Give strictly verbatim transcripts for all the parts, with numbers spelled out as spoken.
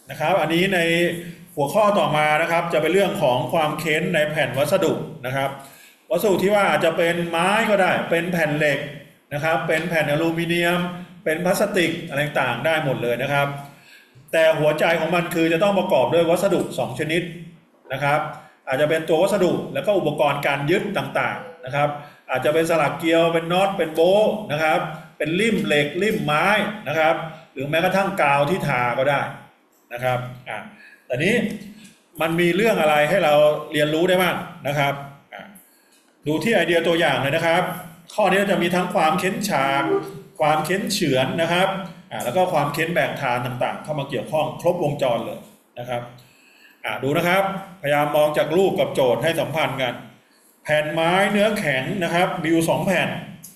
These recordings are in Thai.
นะครับอันนี้ในหัวข้อต่อมานะครับจะเป็นเรื่องของความเค้นในแผ่นวัสดุนะครับวัสดุที่ว่าอาจจะเป็นไม้ก็ได้เป็นแผ่นเหล็กนะครับเป็นแผ่นอลูมิเนียมเป็นพลาสติกอะไรต่างๆได้หมดเลยนะครับแต่หัวใจของมันคือจะต้องประกอบด้วยวัสดุสองชนิดนะครับอาจจะเป็นตัววัสดุแล้วก็อุปกรณ์การยึดต่างๆนะครับอาจจะเป็นสลักเกลียวเป็นน็อตเป็นโบ๊ะนะครับเป็นลิ่มเหล็กลิ่มไม้นะครับหรือแม้กระทั่งกาวที่ทาก็ได้นะครับอ่ะแต่นี้มันมีเรื่องอะไรให้เราเรียนรู้ได้บ้างนะครับดูที่ไอเดียตัวอย่างเลยนะครับข้อนี้จะมีทั้งความเค้นฉากความเค้นเฉือนนะครับแล้วก็ความเค้นแบ่งทานต่างๆเข้ามาเกี่ยวข้องครบวงจรเลยนะครับดูนะครับพยายามมองจากรูปกับโจทย์ให้สัมพันธ์กันแผ่นไม้เนื้อแข็งนะครับมีอยู่สองแผ่น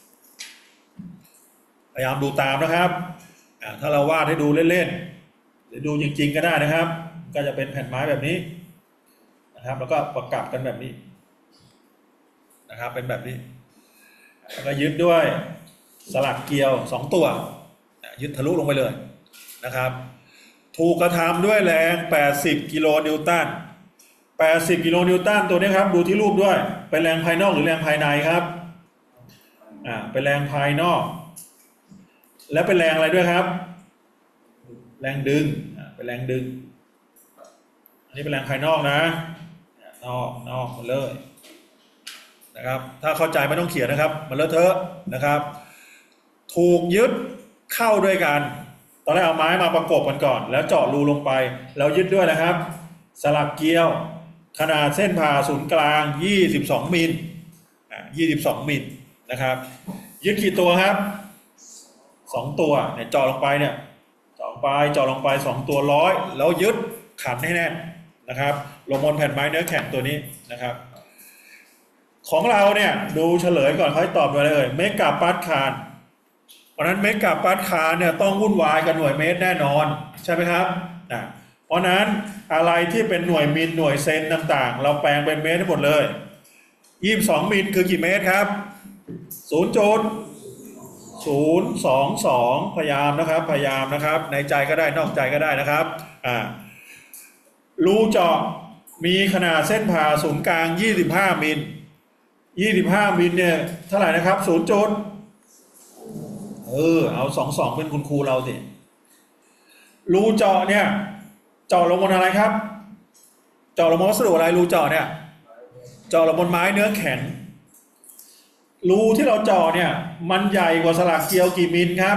พยายามดูตามนะครับถ้าเราวาดให้ดูเล่นๆหรือดูจริงๆก็ได้นะครับก็จะเป็นแผ่นไม้แบบนี้นะครับแล้วก็ประกับกันแบบนี้นะครับเป็นแบบนี้แล้วก็ยึดด้วยสลักเกลียวสองตัวยึดทะลุลงไปเลยนะครับถูกกระทำด้วยแรงแปดสิบกิโลนิวตันแปดสิบกิโลนิวตันตัวนี้ครับดูที่รูปด้วยเป็นแรงภายนอกหรือแรงภายในครับอ่าเป็นแรงภายนอกและเป็นแรงอะไรด้วยครับแรงดึงอ่าเป็นแรงดึงอันนี้เป็นแรงภายนอกนะนอกนอกหมดเลยนะครับถ้าเข้าใจไม่ต้องเขียนนะครับมันเลอะเทอะนะครับถูกยึดเข้าด้วยกันตอนแรกเอาไม้มาประกบกันก่อนแล้วเจาะรูลงไปแล้วยึดด้วยนะครับสลักเกลียวขนาดเส้นผ่าศูนย์กลางยี่สิบสองมิลอ่ายี่สิบสองมิลนะครับยึดกี่ตัวครับสองตัวเนี่ยเจาะลงไปเนี่ยเจาะไปเจาะลงไปสองตัวร้อยแล้วยึดขันให้แน่นนะครับลงบนแผ่นไม้เนื้อแข็งตัวนี้นะครับของเราเนี่ยดูเฉลยก่อนค่อยตอบเลยเมกะปาสคาลเพราะนั้นเมกะปาสคาลเนี่ยต้องวุ่นวายกับหน่วยเมตรแน่นอนใช่ไหมครับนะเพราะนั้นอะไรที่เป็นหน่วยมิลหน่วยเซนต่างๆเราแปลงเป็นเมตรทั้งหมดเลยยี่สิบสองมิลคือกี่เมตรครับศูนย์จุดศูนย์สองสองพยายามนะครับพยายามนะครับในใจก็ได้นอกใจก็ได้นะครับอ่ารูเจาะมีขนาดเส้นผ่าศูนย์กลางยี่สิบห้ามิลยี่สิบห้ามิลเนี่ยเท่าไหร่นะครับศูนย์จุดเออเอาสองสองเป็นคุณครูเราสิรูเจาะเนี่ยเจาะลงบนอะไรครับเจาะลงบนวัสดุอะไรรูเจาะเนี่ยเจาะลงบนไม้เนื้อแข็งรูที่เราเจาะเนี่ยมันใหญ่กว่าสลักเกลียวกี่มิลครับ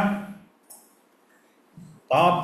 ตอบ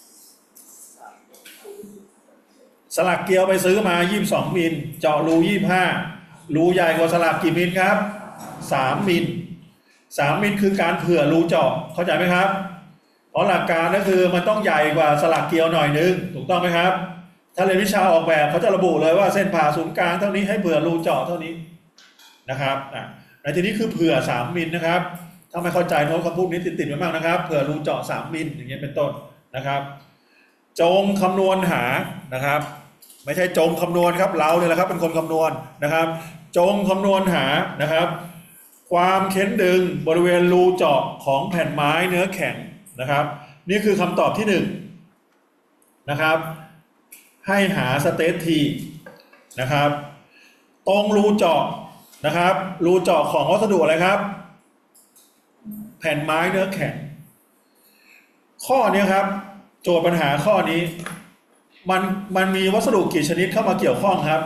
สลักเกลียวไปซื้อมายี่สิบสองมิลเจาะรูยี่สิบห้ารูใหญ่กว่าสลักกี่มิลครับสามมิลสามมิลคือการเผื่อรูเจาะเข้าใจไหมครับเพราะหลักการก็คือมันต้องใหญ่กว่าสลักเกลียวหน่อยนึงถูกต้องไหมครับถ้าเรียนวิชาออกแบบเขาจะระบุเลยว่าเส้นผ่าศูนย์กลางเท่านี้ให้เผื่อรูเจาะเท่านี้นะครับอ่ะในที่นี้คือเผื่อสามมิลนะครับถ้าไม่เข้าใจโน้ตคำพูดนี้ติดๆไว้มากนะครับเผื่อรูเจาะสามมิลอย่างเงี้ยเป็นต้นนะครับจงคำนวณหานะครับไม่ใช่จงคำนวณครับเราเนี่ยแหละครับเป็นคนคำนวณนะครับจงคำนวณหานะครับความเค้นดึงบริเวณรูเจาะของแผ่นไม้เนื้อแข็งนะครับนี่คือคำตอบที่หนึ่งนะครับให้หาสเตททีนะครับตรงรูเจาะนะครับรูเจาะของวัสดุอะไรครับแผ่นไม้เนื้อแข็งข้อนี้ครับโจทย์ปัญหาข้อนี้มันมันมีวัสดุกี่ชนิดเข้ามาเกี่ยวข้องครับ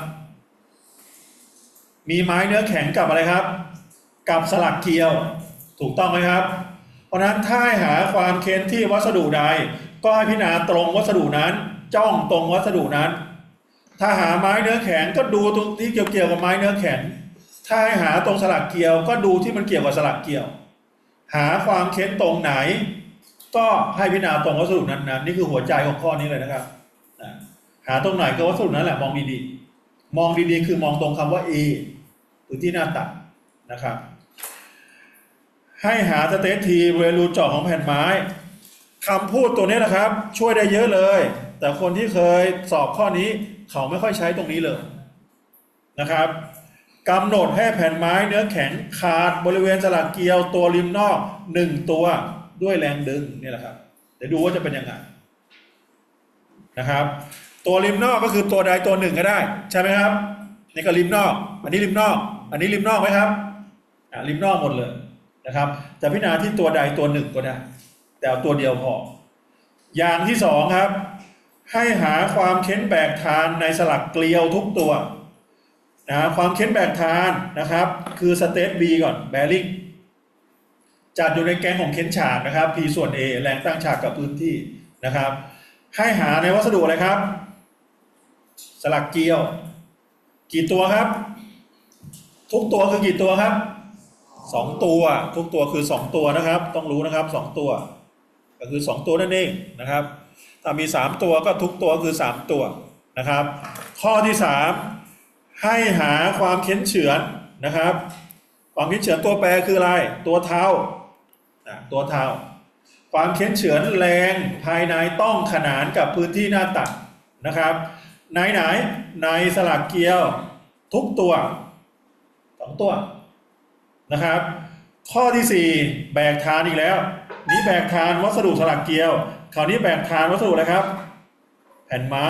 มีไม้เนื้อแข็งกับอะไรครับกับสลักเกลียวถูกต้องไหมครับเพราะนั้นถ้าให้หาความเค้นที่วัสดุใดก็ให้พิจารณาตรงวัสดุนั้นจ้องตรงวัสดุนั้นถ้าหาไม้เนื้อแข็งก็ดูตรงที่เกี่ยวกับไม้เนื้อแข็งถ้าให้หาตรงสลักเกลียวก็ดูที่มันเกี่ยวกับสลักเกลียวหาความเค้นตรงไหนก็ให้พิจารณาตรงวัสดุนั้นนะนี่คือหัวใจของข้อนี้เลยนะครับหาตรงไหนก็วัสดุนั้นแหละมองดีๆมองดีๆคือมองตรงคำว่า A หรือที่หน้าตัดนะครับให้หาสเตททีบริเวณรูเจาะของแผ่นไม้คำพูดตัวนี้นะครับช่วยได้เยอะเลยแต่คนที่เคยสอบข้อนี้เขาไม่ค่อยใช้ตรงนี้เลยนะครับกำหนดให้แผ่นไม้เนื้อแข็งขาดบริเวณสลักเกลียวตัวริมนอกหนึ่งตัวด้วยแรงดึงนี่แหละครับเดี๋ยวดูว่าจะเป็นยังไงนะครับตัวริมนอกก็คือตัวใดตัวหนึ่งก็ได้ใช่ไหมครับนี่ก็ริมนอกอันนี้ริมนอกอันนี้ริมนอกไหมครับอ่าริมนอกหมดเลยนะครับจะพิจารณาที่ตัวใดตัวหนึ่งก็ได้แต่เอาตัวเดียวพออย่างที่สองครับให้หาความเค้นแบกทานในสลักเกลียวทุกตัวนะความเค้นแบกทานนะครับคือสเตท B ก่อนแบริ่งจัดอยู่ในแกนของเค้นฉากนะครับ P ส่วน A แรงตั้งฉากกับพื้นที่นะครับให้หาในวัสดุอะไรครับสลักเกลียวกี่ตัวครับทุกตัวคือกี่ตัวครับสองตัวทุกตัวคือสองตัวนะครับต้องรู้นะครับสองตัวก็คือสองตัวนั่นเองนะครับถ้ามีสามตัวก็ทุกตัวคือสามตัวนะครับข้อที่สามให้หาความเค้นเฉือนนะครับความเค้นเฉือนตัวแปรคืออะไรตัวเท้าตัวเท้าความเค้นเฉือนแรงภายในต้องขนานกับพื้นที่หน้าตัดนะครับไหนไหนในสลักเกลียวทุกตัวสองตัวนะครับข้อที่สี่แบกฐานอีกแล้วนี้แบกฐานวัสดุสลักเกลียวคราวนี้แบกฐานวัสดุอะไรครับแผ่นไม้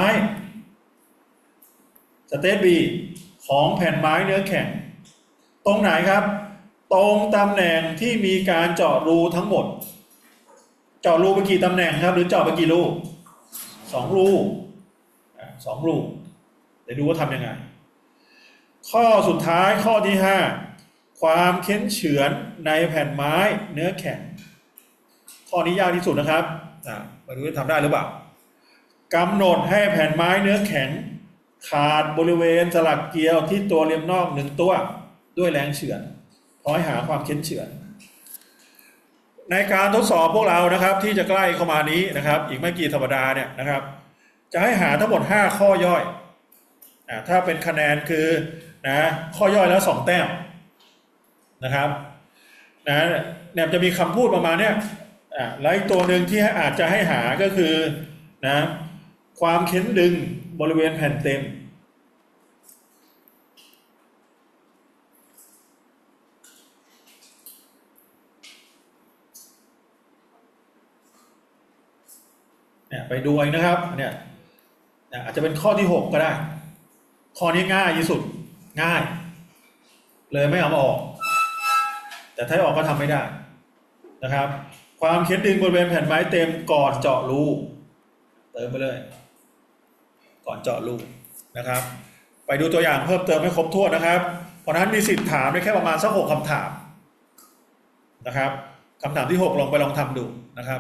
สเตท B ของแผ่นไม้เนื้อแข็งตรงไหนครับตรงตำแหน่งที่มีการเจาะรูทั้งหมดเจาะรูไปกี่ตำแหน่งครับหรือเจาะไปกี่รูสองรูสองรูเดี๋ยวดูว่าทำยังไงข้อสุดท้ายข้อที่ห้าความเค้นเฉือนในแผ่นไม้เนื้อแข็งข้อนี้ยากที่สุดนะครับมาดูว่าทำได้หรือเปล่ากำหนดให้แผ่นไม้เนื้อแข็งขาดบริเวณสลักเกลียวที่ตัวเลียมนอกหนึ่งตัวด้วยแรงเฉือนขอให้หาความเค้นเฉือนในการทดสอบพวกเรานะครับที่จะใกล้เข้ามานี้นะครับอีกไม่กี่สัปดาห์เนี่ยนะครับจะให้หาทั้งหมดห้าข้อย่อยอ่าถ้าเป็นคะแนนคือนะข้อย่อยแล้วสองแต้มนะครับนะเนี่ยจะมีคำพูดประมาณเนี้ยอ่าแล้วอีกตัวหนึ่งที่อาจจะให้หาก็คือนะความเค้นดึงบริเวณแผ่นเต็มเนี่ยไปดูเองนะครับเนี่ยอาจจะเป็นข้อที่หกก็ได้ข้อนี้ง่ายที่สุดง่ายเลยไม่เอามาออกแต่ถ้าออกก็ทำไม่ได้นะครับความเค้นดึงบริเวณแผ่นไม้เต็มก่อนเจาะรูเติมไปเลยก่อนเจาะรูนะครับไปดูตัวอย่างเพิ่มเติมให้ครบถ้วนนะครับเพราะนั้นมีสิทธิ์ถามได้แค่ประมาณสักหกคำถามนะครับคำถามที่หกลองไปลองทำดูนะครับ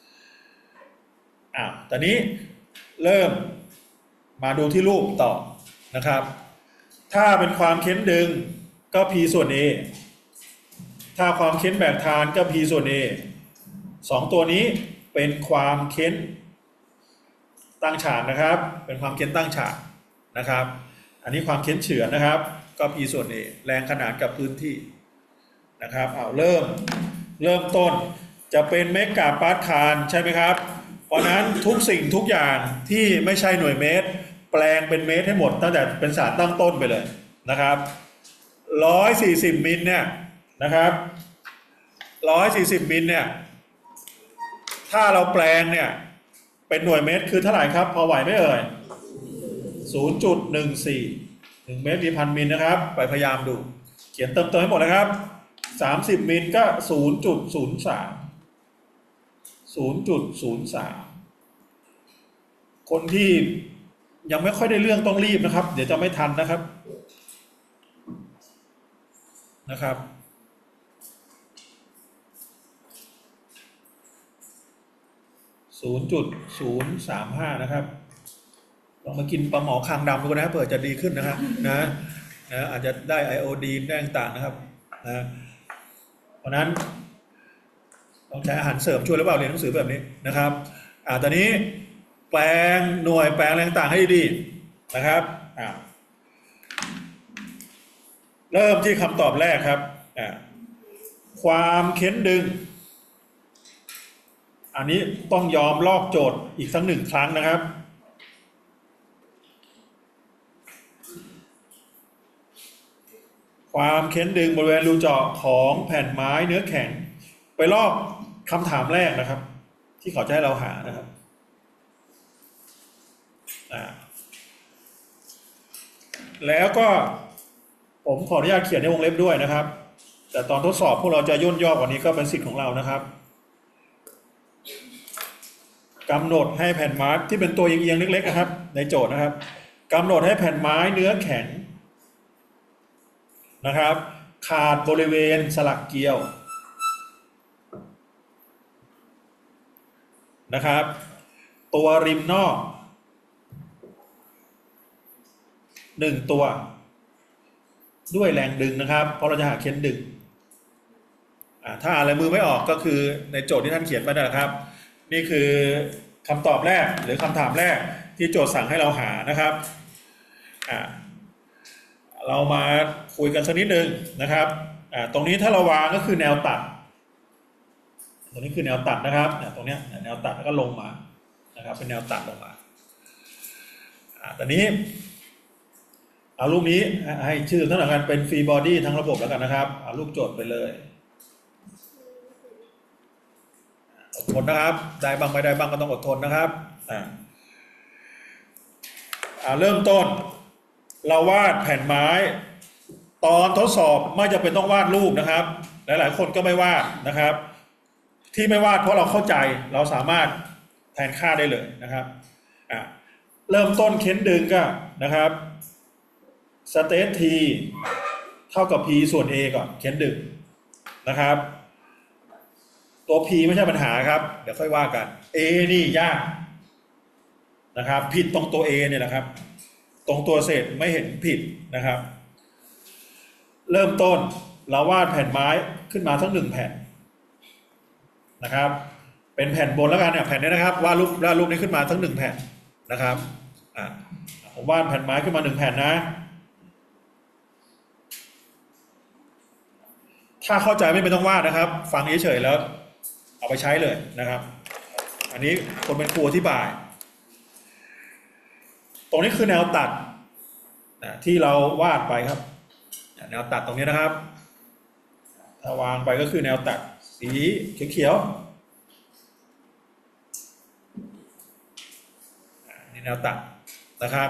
อ่าตอนนี้เริ่มมาดูที่รูปต่อนะครับถ้าเป็นความเค้นดึงก็ P ส่วน A ถ้าความเค้นแบกทานก็ P ส่วน A สองตัวนี้เป็นความเค้นตั้งฉากนะครับเป็นความเค้นตั้งฉากนะครับอันนี้ความเค้นเฉือนนะครับก็ P ส่วน A แรงขนานกับพื้นที่นะครับเอาเริ่มเริ่มต้นจะเป็นเมกะปาสคาลใช่ไหมครับเพราะนั้นทุกสิ่งทุกอย่างที่ไม่ใช่หน่วยเมตรแปลงเป็นเมตรให้หมดตั้งแต่เป็นศาสตร์ตั้งต้นไปเลยนะครับหนึ่งร้อยสี่สิบมิลเนี่ยนะครับหนึ่งร้อยสี่สิบมิลเนี่ยถ้าเราแปลงเนี่ยเป็นหน่วยเมตรคือเท่าไหร่ครับพอไหวไหมเอ่ย ศูนย์จุดหนึ่งสี่ หนึ่งเมตรมีพันมิลนะครับไปพยายามดูเขียนเติมเติมให้หมดนะครับสามสิบมิลก็ ศูนย์จุดศูนย์สาม ศูนย์จุดศูนย์สาม คนที่ยังไม่ค่อยได้เรื่องต้องรีบนะครับเดี๋ยวจะไม่ทันนะครับนะครับศูนย์จุดศูนย์สามห้า นะครับลองมากินปลาหมอคางดำดูนะเผื่อจะดีขึ้นนะครับนะนะอาจจะได้ไอโอดีนได้ต่างๆนะครับนะเพราะนั้นต้องใช้อาหารเสริมช่วยหรือเปล่าเรียนหนังสือแบบนี้นะครับอ่าตอนนี้แปลงหน่วยแปลงอะไรต่างๆให้ดีๆนะครับอ่าเริ่มที่คำตอบแรกครับอ่าความเค้นดึงอันนี้ต้องยอมลอกโจทย์อีกสักหนึ่งครั้งนะครับความเค้นดึงบริเวณรูเจาะของแผ่นไม้เนื้อแข็งไปลอกคำถามแรกนะครับที่เขาจะให้เราหานะครับแล้วก็ผมขออนุญาตเขียนในวงเล็บด้วยนะครับแต่ตอนทดสอบพวกเราจะย่นย่อกว่านี้ก็เป็นสิทธิ์ของเรานะครับกำหนดให้แผ่นไม้ที่เป็นตัวเอียงๆเล็กๆนะครับในโจทย์นะครับกำหนดให้แผ่นไม้เนื้อแข็งนะครับขาดบริเวณสลักเกลียวนะครับตัวริมนอกหนึ่งตัวด้วยแรงดึงนะครับเพราะเราจะหาเค้นดึงถ้าอะไรมือไม่ออกก็คือในโจทย์ที่ท่านเขียนไปนะครับนี่คือคำตอบแรกหรือคำถามแรกที่โจทย์สั่งให้เราหานะครับเรามาคุยกันสักนิดนึงนะครับตรงนี้ถ้าเราวางก็คือแนวตัดตรงนี้คือแนวตัดนะครับตรงนี้แนวตัดแล้วก็ลงมานะครับเป็นแนวตัดลงมาตอนนี้เอารูปนี้ให้ชื่อทั้งหมดกันเป็นฟรีบอดี้ทั้งระบบแล้วกันนะครับเอารูปโจทย์ไปเลยอดทนนะครับได้บ้างไม่ได้บ้างก็ต้องอดทนนะครับอ่าเริ่มต้นเราวาดแผ่นไม้ตอนทดสอบไม่จำเป็นต้องวาดรูปนะครับหลายๆคนก็ไม่วาดนะครับที่ไม่วาดเพราะเราเข้าใจเราสามารถแทนค่าได้เลยนะครับอ่าเริ่มต้นเค้นดึงก็นะครับสเตท t เท่ากับ p ส่วน a ก่อนเค้นดึงนะครับตัว p ไม่ใช่ปัญหาครับเดี๋ยวค่อยว่ากัน a นี่ยากนะครับผิดตรงตัว a เนี่ยนะครับตรงตัวเศษไม่เห็นผิดนะครับเริ่มต้นเราวาดแผ่นไม้ขึ้นมาทั้งหนึ่งแผ่นนะครับเป็นแผ่นบนแล้วกันเนี่ยแผ่นนี้นะครับวาดรูปวาดรูปนี้ขึ้นมาทั้งหนึ่งแผ่นนะครับอ่าผมวาดแผ่นไม้ขึ้นมาหนึ่งแผ่นนะถ้าเข้าใจไม่เป็นต้องวาดนะครับฟังเฉยๆแล้วเอาไปใช้เลยนะครับอันนี้คนเป็นครูอธิบายตรงนี้คือแนวตัดนะที่เราวาดไปครับแนวตัดตรงนี้นะครับถ้าวางไปก็คือแนวตัดสีเขียวๆนี่แนวตัดนะครับ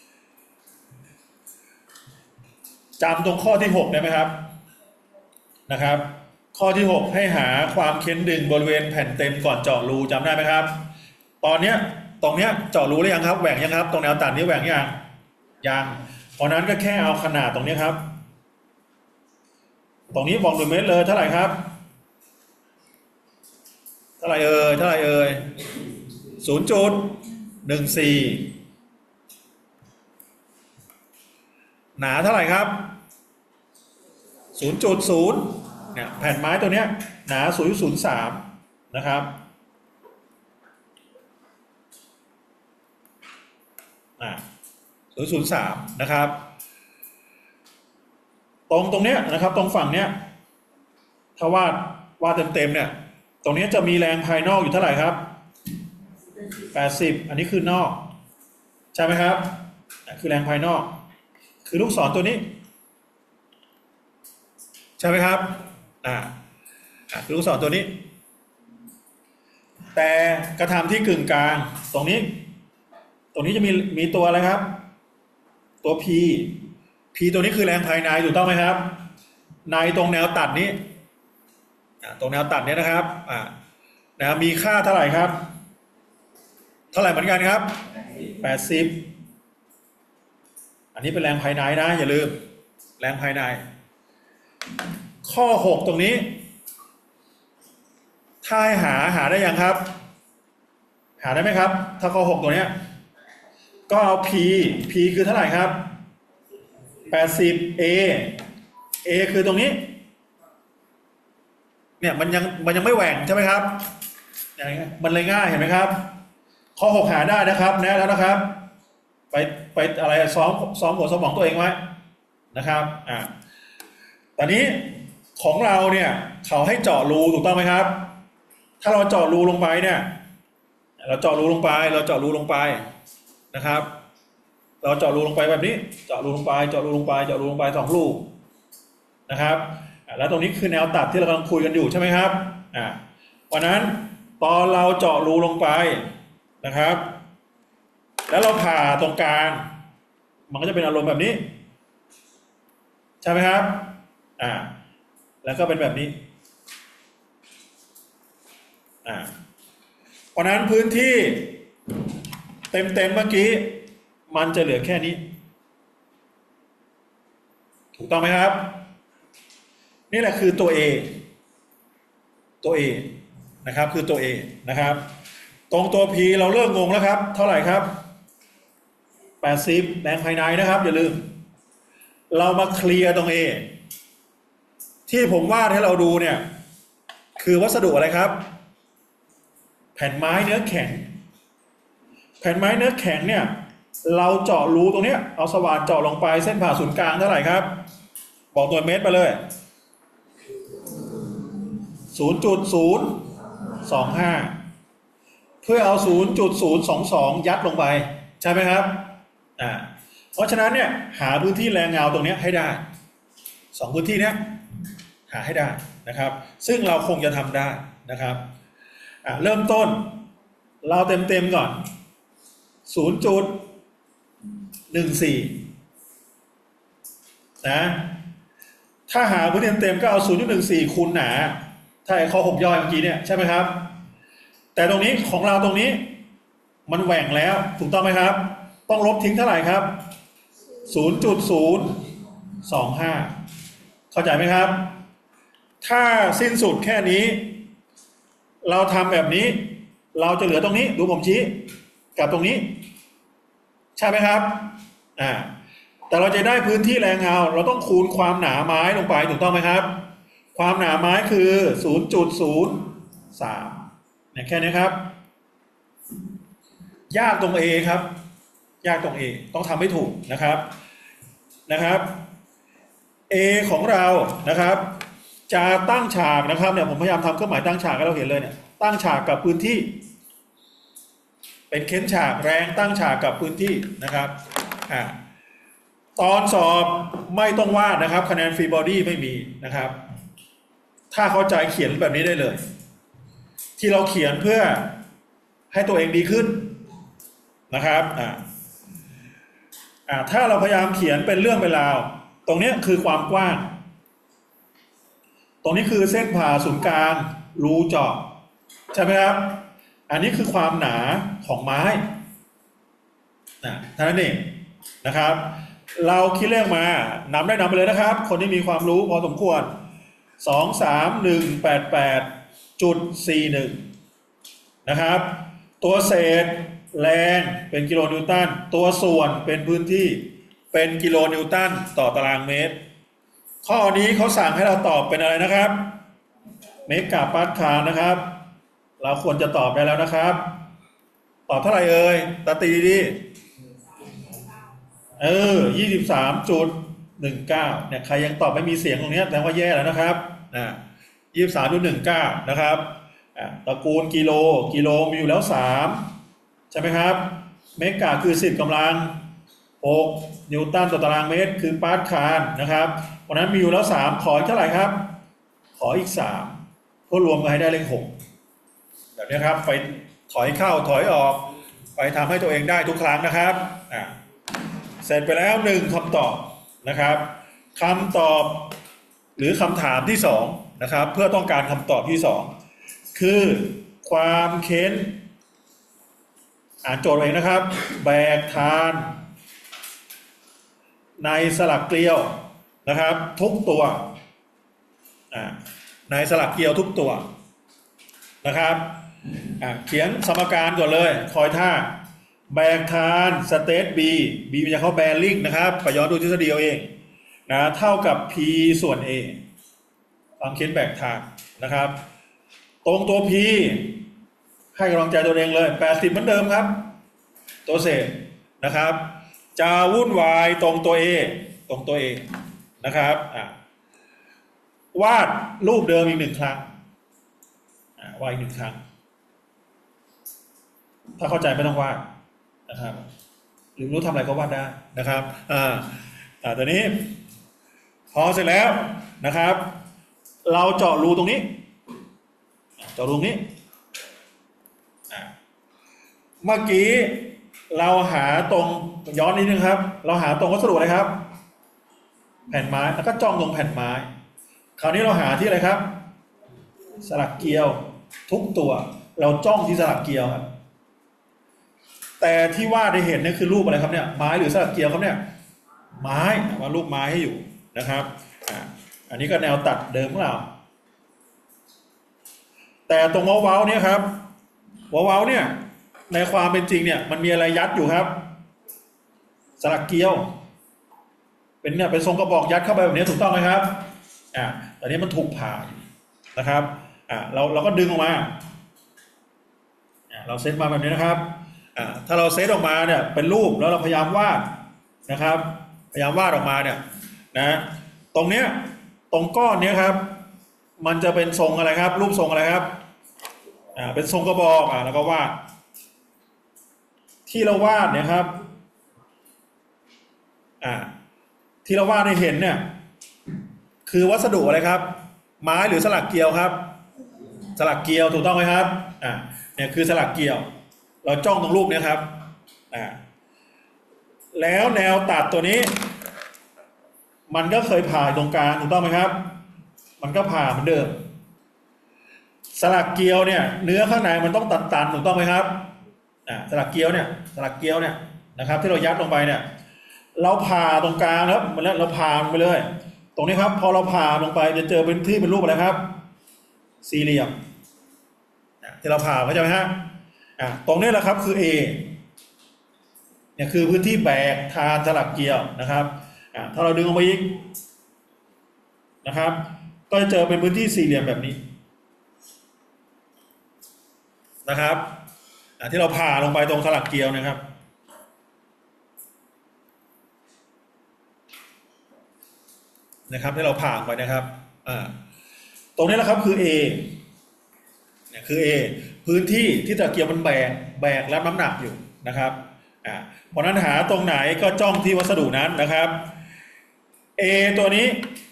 จำตรงข้อที่หกได้ไหมครับนะครับข้อที่หกให้หาความเค้นดึงบริเวณแผ่นเต็มก่อนเจาะรูจำได้ไหมครับตอนเนี้ยตรงเนี้ยเจาะรูหรือยังครับแหว่งยังครับตรงแนวตัดนี้แหว่งยังยังเพราะนั้นก็แค่เอาขนาดตรงนี้ครับตรงนี้บอกหนึ่งเมตรเลยเท่าไหร่ครับเท่าไหร่เอ่ยเท่าไหร่เอ่ยศูนย์จุดหนึ่งสี่หนาเท่าไหร่ครับศูนย์จุดศูนย์เนี่ยแผ่นไม้ตัวเนี้ยหนาศูนย์จุดศูนย์สามนะครับอ่าศูนย์จุดศูนย์สามนะครับตรงตรงเนี้ยนะครับตรงฝั่งเนี้ยถ้าวาดวาดเต็มๆเนี่ยตรงนี้จะมีแรงภายนอกอยู่เท่าไหร่ครับแปดสิบอันนี้คือนอกใช่ไหมครับคือแรงภายนอกคือลูกศรตัวนี้ใช่ไหมครับอ่าคือลูกศรตัวนี้แต่กระทำที่กึ่งกลางตรงนี้ตรงนี้จะมีมีตัวอะไรครับตัว P P ตัวนี้คือแรงภายในถูกต้องไหมครับในตรงแนวตัดนี้ตรงแนวตัดนี้นะครับอ่านะมีค่าเท่าไหร่ครับเท่าไหร่เหมือนกันครับแปดสิบอันนี้เป็นแรงภายในนะอย่าลืมแรงภายในข้อหกตรงนี้ถ้าให้หาหาได้ยังครับหาได้ไหมครับถ้าข้อหกตัวนี้ก็เอา P P คือเท่าไหร่ครับแปดสิบ A A คือตรงนี้เนี่ยมันยังมันยังไม่แหว่งใช่ไหมครับมันเลยง่ายเห็นไหมครับข้อหกหาได้นะครับแน่แล้วนะครับไปไปอะไรซ้อมซ้อมหัวสมองตัวเองไว้นะครับอ่าตอนนี้ของเราเนี่ยเขาให้เจาะรูถูกต้องไหมครับถ้าเราเจาะรูลงไปเนี่ยเราเจาะรูลงไปเราเจาะรูลงไปนะครับเราเจาะรูลงไปแบบนี้เจาะรูลงไปเจาะรูลงไปเจาะรูลงไปสองรูนะครับแล้วตรงนี้คือแนวตัดที่เรากำลังคุยกันอยู่ใช่ไหมครับอ่าเพราะนั้นตอนเราเจาะรูลงไปนะครับแล้วเราผ่าตรงกลางมันก็จะเป็นอารมณ์แบบนี้ใช่ไหมครับอ่าแล้วก็เป็นแบบนี้อ่าเพราะนั้นพื้นที่เต็มๆเมื่อกี้มันจะเหลือแค่นี้ถูกต้องไหมครับนี่แหละคือตัว A ตัว A นะครับคือตัว A นะครับตรงตัว P เราเริ่มงงแล้วครับเท่าไหร่ครับแปดสิบแรงภายในนะครับอย่าลืมเรามาเคลียร์ตรง A ที่ผมวาดให้เราดูเนี่ยคือวัสดุอะไรครับแผ่นไม้เนื้อแข็งแผ่นไม้เนื้อแข็งเนี่ยเราเจาะรูตรงนี้เอาสว่านเจาะลงไปเส้นผ่าศูนย์กลางเท่าไหร่ครับบอกตัวเมตรไปเลย ศูนย์จุดศูนย์สองห้า เพื่อเอา ศูนย์จุดศูนย์สองสอง ยัดลงไปใช่ไหมครับอ่าเพราะฉะนั้นเนี่ยหาพื้นที่แรงเงาตรงนี้ให้ได้สองพื้นที่เนี้ยหาให้ได้นะครับซึ่งเราคงจะทำได้นะครับอ่าเริ่มต้นเราเต็มๆก่อน ศูนย์จุดหนึ่งสี่ นะถ้าหาพื้นที่เต็มก็เอา ศูนย์จุดหนึ่งสี่ คูณหนาถ้าไอ้ข้อหกย่อยเมื่อกี้เนี่ยใช่ไหมครับแต่ตรงนี้ของเราตรงนี้มันแหว่งแล้วถูกต้องไหมครับต้องลบทิ้งเท่าไหร่ครับ ศูนย์จุดศูนย์สองห้า เข้าใจไหมครับถ้าสิ้นสุดแค่นี้เราทำแบบนี้เราจะเหลือตรงนี้ดูผมชี้กับตรงนี้ใช่ไหมครับอ่าแต่เราจะได้พื้นที่แรงเงาเราต้องคูณความหนาไม้ลงไปถูกต้องไหมครับความหนาไม้คือ ศูนย์จุดศูนย์สาม เนี่ยแค่นี้ครับยากตรง A ครับยากตรง A ต้องทำให้ถูกนะครับนะครับ A ของเรานะครับจะตั้งฉากนะครับเนี่ยผมพยายามทำเครื่องหมายตั้งฉากให้เราเห็นเลยเนี่ยตั้งฉากกับพื้นที่เป็นเค้นฉากแรงตั้งฉากกับพื้นที่นะครับอ่าตอนสอบไม่ต้องวาดนะครับคะแนนฟรีบอดี้ไม่มีนะครับถ้าเข้าใจเขียนแบบนี้ได้เลยที่เราเขียนเพื่อให้ตัวเองดีขึ้นนะครับอ่าอ่าถ้าเราพยายามเขียนเป็นเรื่องเป็นราวตรงนี้คือความกว้างตรงนี้คือเส้นผ่าศูนย์กลางรูเจาะใช่ไหมครับอันนี้คือความหนาของไม้นะท่านั้นเองนะครับเราคิดเลขมานำได้นำไปเลยนะครับคนที่มีความรู้พอสมควรสอง สาม หนึ่ง แปด แปดจุดสี่หนึ่ง นะครับตัวเศษแรงเป็นกิโลนิวตันตัวส่วนเป็นพื้นที่เป็นกิโลนิวตันต่อตารางเมตรข้อนี้เขาสั่งให้เราตอบเป็นอะไรนะครับเมกะปาสคาลนะครับเราควรจะตอบได้แล้วนะครับตอบเท่าไหร่เอ่ยตัดตีดีๆเออ ยี่สิบสามจุดหนึ่งเก้า เนี่ยใครยังตอบไม่มีเสียงตรงนี้แสดงว่าแย่แล้วนะครับอ่า ยี่สิบสามจุดหนึ่งเก้า นะครับตระกูลกิโลกิโลมีอยู่แล้วสามใช่ไหมครับเมกะคือสิบกำลังหกนิวตันต่อตารางเมตรคือปาสคาลนะครับเพราะนั้นมีอยู่แล้วสามขออีกเท่าไหร่ครับขออีกสามเพื่อรวมกันให้ได้เลขหกแบบนี้ครับไปถอยเข้าถอยออกไปทำให้ตัวเองได้ทุกครั้งนะครับอ่าเสร็จไปแล้วหนึ่งคำตอบนะครับคำตอบหรือคำถามที่สองนะครับเพื่อต้องการคำตอบที่สองคือความเค้นอ่านโจทย์เองนะครับแบกทานในสลักเกลียวนะครับทุกตัวในสลักเกลียวทุกตัวนะครับเขียนสมการก่อนเลยคอยท่าแบกทานสเตท B B มันจะเข้าแบริ่งนะครับไปย้อนดูทฤษฎีเอาเองนะเท่ากับ P ส่วน A ความเค้นแบกทานนะครับตรงตัว P ให้กำลังใจตัวเองเลยแปดสิบเหมือนเดิมครับตัวเศษนะครับจะวุ่นวายตรงตัว A ตรงตัว A นะครับวาดรูปเดิมอีกหนึ่งครั้งวาดอีกหนึ่งครั้งถ้าเข้าใจไม่ต้องวาดนะครับหรือรู้ทำอะไรก็วาดได้นะครับอ่าอ่าตอนนี้พอเสร็จแล้วนะครับเราเจาะรูตรงนี้เจาะรูนี้เมื่อกี้เราหาตรงย้อนนิดนึงครับเราหาตรงวัสดุอะไรครับแผ่นไม้แล้วก็จ้องตรงแผ่นไม้คราวนี้เราหาที่อะไรครับสลักเกลียวทุกตัวเราจ้องที่สลักเกลียวครับแต่ที่วาดได้เห็นนี่คือรูปอะไรครับเนี่ยไม้หรือสลักเกลียวครับเนี่ยไม้วาดรูปไม้ให้อยู่นะครับอ่าอันนี้ก็แนวตัดเดิมของเราแต่ตรงเว้าๆเนี่ยครับเว้าๆเนี่ยในความเป็นจริงเนี่ยมันมีอะไรยัดอยู่ครับสลักเกลียวเป็นเนี่ยเป็นทรงกระบอกยัดเข้าไปแบบนี้ถูกต้องไหมครับอ่าตอนนี้มันถูกผ่านะครับอ่าเราเราก็ดึงออกมาอ่าเราเซตมาแบบนี้นะครับอ่าถ้าเราเซตออกมาเนี่ยเป็นรูปแล้วเราพยายามวาดนะครับพยายามวาดออกมาเนี่ยนะตรงเนี้ยตรงก้อนเนี้ยครับมันจะเป็นทรงอะไรครับรูปทรงอะไรครับอ่าเป็นทรงกระบอกอ่าแล้วก็วาดที่เราวาดเนี่ยครับอ่าที่เราวาดให้เห็นเนี่ยคือวัสดุอะไรครับไม้หรือสลักเกลียวครับสลักเกลียวถูกต้องไหมครับอ่าเนี่ยคือสลักเกลียวเราจ้องตรงรูปนี้ครับอ่าแล้วแนวตัดตัวนี้มันก็เคยผ่าตรงกลางถูกต้องไหมครับมันก็ผ่าเหมือนเดิมสลักเกลียวเนี่ยเนื้อข้างในมันต้องตันๆถูกต้องไหมครับอ่าสลักเกลียวเนี่ยสลักเกลียวเนี่ยนะครับที่เรายัดลงไปเนี่ยเราผ่าตรงกลางครับมันแล้วเราผ่าไปเลยตรงนี้ครับพอเราผ่าลงไปจะเจอเป็นที่เป็นรูปอะไรครับสี่เหลี่ยมที่เราผ่าเข้าใจไหมฮะอ่าตรงนี้แหละครับคือ A เนี่ยคือพื้นที่แบกทานสลักเกลียวนะครับอ่าถ้าเราดึงออกมาอีกนะครับก็จะเจอเป็นพื้นที่สี่เหลี่ยมแบบนี้นะครับอ่าที่เราผ่าลงไปตรงสลักเกลียวนะครับนะครับที่เราผ่าไปนะครับอ่าตรงนี้แหละครับคือ A เนี่ยคือ A พื้นที่ที่ตะเกียบมันแบกแบกรับน้ำหนักอยู่นะครับอ่าเพราะนั้นหาตรงไหนก็จ้องที่วัสดุนั้นนะครับ A ตัวนี้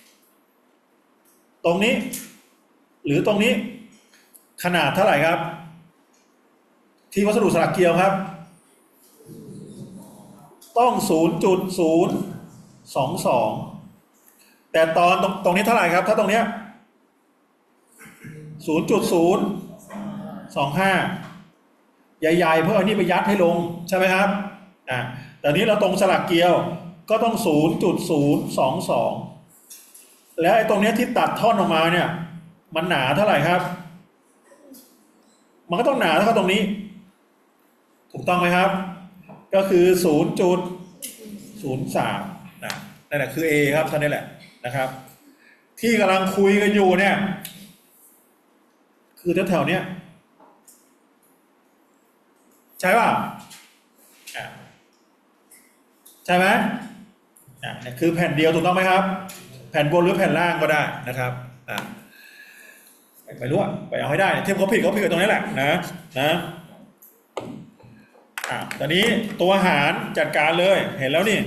ตรงนี้หรือตรงนี้ขนาดเท่าไหร่ครับที่วัสดุสลักเกลียวครับต้อง ศูนย์จุดศูนย์สองสองแต่ตอนตรงตรงนี้เท่าไหร่ครับถ้าตรงเนี้ย ศูนย์จุดศูนย์สองห้า ใหญ่ๆเพื่อเอานี่ไปยัดให้ลงใช่ไหมครับอ่าแต่นี้เราตรงสลักเกลียวก็ต้อง ศูนย์จุดศูนย์สองสอง แล้วไอ้ตรงนี้ที่ตัดท่อนออกมาเนี่ยมันหนาเท่าไหร่ครับมันก็ต้องหนาเท่ากับตรงนี้ถูกต้องไหมครับก็คือ ศูนย์จุดศูนย์สาม นะนั่นแหละคือ A ครับท่านนี้แหละนะครับที่กำลังคุยกันอยู่เนี่ยคือแถวๆเนี้ยใช่ป่ะใช่ไหมอ่าเนี่ยคือแผ่นเดียวถูกต้องไหมครับแผ่นบนหรือแผ่นล่างก็ได้นะครับอ่าไปรู้อ่ะไปเอาให้ได้เทียบเขาผิดเขาผิดกันตรงนี้แหละนะนะอ่าตอนนี้ตัวหารจัดการเลยเห็นแล้วนี่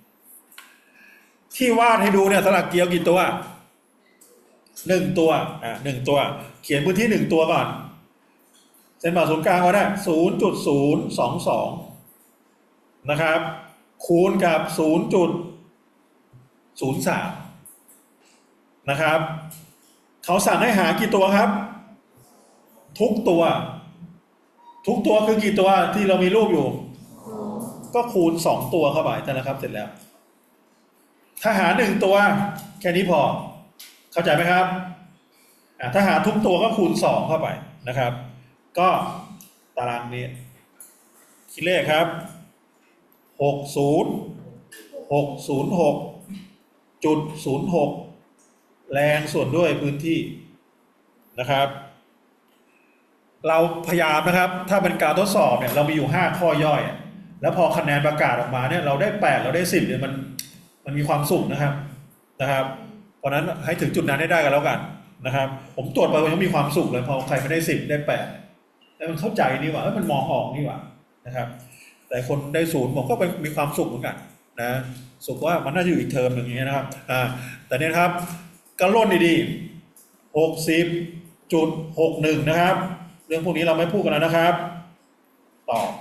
ที่วาดให้ดูเนี่ยสลักเกลียวกี่ตัวหนึ่งตัวอ่าหนึ่งตัวเขียนพื้นที่หนึ่งตัวก่อนเส้นผ่าศูนย์กลางก็ได้ ศูนย์จุดศูนย์สองสอง นะครับคูณกับ ศูนย์จุดศูนย์สาม นะครับเขาสั่งให้หากี่ตัวครับทุกตัวทุกตัวคือกี่ตัวที่เรามีรูปอยู่ก็คูณสองตัวเข้าไปนั่นแหละครับเสร็จแล้วถ้าหาหนึ่งตัวแค่นี้พอเข้าใจไหมครับอ่าถ้าหาทุกตัวก็คูณสองเข้าไปนะครับก็ตารางนี้คิดเลขครับหกศูนย์ หกศูนย์หกจุดศูนย์หกแรงส่วนด้วยพื้นที่นะครับเราพยายามนะครับถ้าเป็นการทดสอบเนี่ยเรามีอยู่ห้าข้อย่อยแล้วพอคะแนนประกาศออกมาเนี่ยเราได้แปดเราได้สิบเนี่ยมันมันมีความสุขนะครับนะครับเพราะนั้นให้ถึงจุดนั้นได้ได้กันแล้วกันนะครับผมตรวจไปผมยังมีความสุขเลยพอใครไม่ได้สิบได้แปดแล้วมันเข้าใจนี่ว่ามันมองออกนี่ว่านะครับแต่คนได้ศูนย์ผมก็มีความสุขเหมือนกันนะสุขว่ามันน่าจะอยู่อีกเทอมหนึ่งอย่างเงี้ยนะครับอ่าแต่เนี่ยครับก็ล่นดีๆ หกสิบจุดหกหนึ่ง นะครับเรื่องพวกนี้เราไม่พูดกันแล้วนะครับต่อ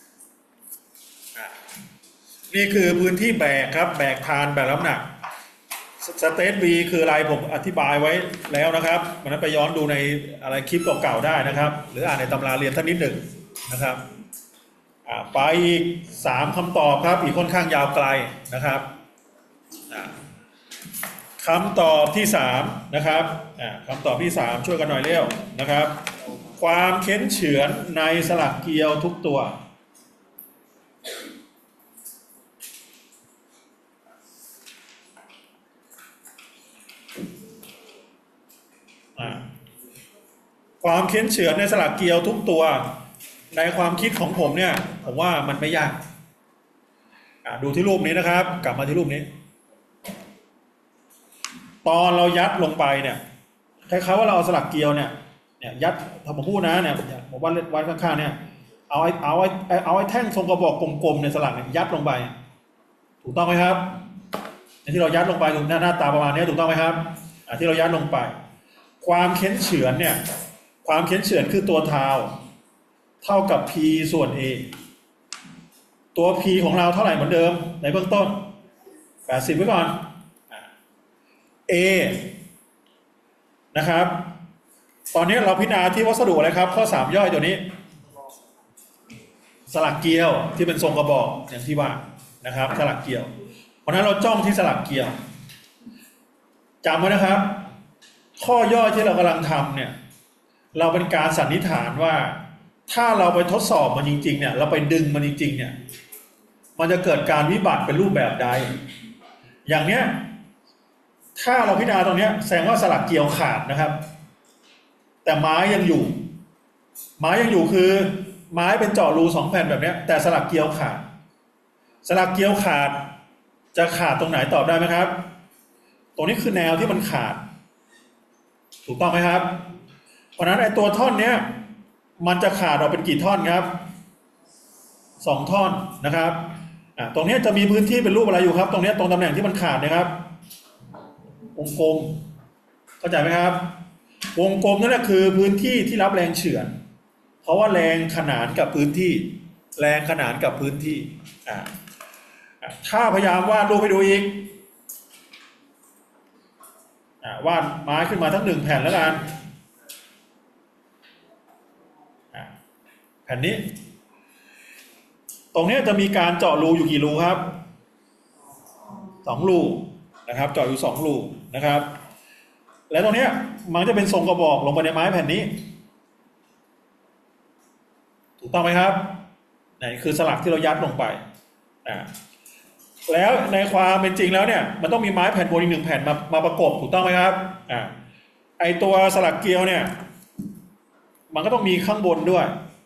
นี่คือพื้นที่แบกครับแบกทานแบกน้ำหนักสเตท V คืออะไรผมอธิบายไว้แล้วนะครับมันนั้นไปย้อนดูในอะไรคลิปเก่าๆได้นะครับหรืออ่านในตำราเรียนท่านนิดหนึ่งนะครับไปอีกสามคำตอบครับอีกค่อนข้างยาวไกลนะครับคำตอบที่สามนะครับคำตอบที่สามช่วยกันหน่อยเร็วนะครับความเค้นเฉือนในสลักเกลียวทุกตัวความเค้นเฉือนในสลักเกลียวทุกตัวในความคิดของผมเนี่ยผมว่ามันไม่ยากดูที่รูปนี้นะครับกลับมาที่รูปนี้ตอนเรายัดลงไปเนี่ยคล้ายๆว่าเราเอาสลักเกลียวเนี่ยเนี่ยยัดถ้าผมพูดนะเนี่ยผมวัดวัดข้างๆเนี่ยเอาไอ้เอาไอ้เอาไอ้แท่งทรงกระบอกกลมๆในสลักเนี่ยยัดลงไปถูกต้องไหมครับที่เรายัดลงไปถูกหน้าตาประมาณนี้ถูกต้องไหมครับที่เรายัดลงไปความเค้นเฉือนเนี่ยความเค้นเฉือนคือตัวทาวเท่ากับ p ส่วน a ตัว p ของเราเท่าไหร่เหมือนเดิมในเบื้องต้นแปดสิบไว้ก่อน a นะครับตอนนี้เราพิจารณาที่วัสดุอะไรครับข้อสามย่อยตัวนี้สลักเกลียวที่เป็นทรงกระบอกอย่างที่ว่านะครับสลักเกลียวเพราะนั้นเราจ้องที่สลักเกลียวจำไว้นะครับข้อย่อยที่เรากำลังทำเนี่ยเราเป็นการสันนิษฐานว่าถ้าเราไปทดสอบมันจริงๆเนี่ยเราไปดึงมันจริงๆเนี่ยมันจะเกิดการวิบัติเป็นรูปแบบใดอย่างเนี้ยถ้าเราพิจารณาตรงนี้แสดงว่าสลักเกลียวขาดนะครับแต่ไม้ยังอยู่ไม้ยังอยู่คือไม้เป็นเจาะรูสองแผ่นแบบนี้แต่สลักเกลียวขาดสลักเกลียวขาดจะขาดตรงไหนตอบได้ไหมครับตรงนี้คือแนวที่มันขาดถูกต้องไหมครับเพราะนั้นไอ้ตัวท่อนเนี้ยมันจะขาดออกเป็นกี่ท่อนครับสองท่อนนะครับอ่ะตรงนี้จะมีพื้นที่เป็นรูปอะไรอยู่ครับตรงนี้ตรงตำแหน่งที่มันขาดนะครับวงกลมเข้าใจไหมครับวงกลมนั่นแหละคือพื้นที่ที่รับแรงเฉือนเพราะว่าแรงขนานกับพื้นที่แรงขนานกับพื้นที่อ่ะถ้าพยายามวาดรูปให้ดูอีกอ่ะวาดไม้ขึ้นมาทั้งหนึ่งแผ่นแล้วกันแผ่นนี้ตรงนี้จะมีการเจาะรูอยู่กี่รูครับสองรูนะครับเจาะอยู่สองรูนะครับและตรงนี้มันจะเป็นทรงกระบอกลงไปในไม้แผ่นนี้ถูกต้องไหมครับนี่คือสลักที่เรายัดลงไปอ่าแล้วในความเป็นจริงแล้วเนี่ยมันต้องมีไม้แผ่นบนอีกหนึ่งแผ่นมามาประกบถูกต้องไหมครับอ่าไอตัวสลักเกลียวเนี่ยมันก็ต้องมีข้างบนด้วย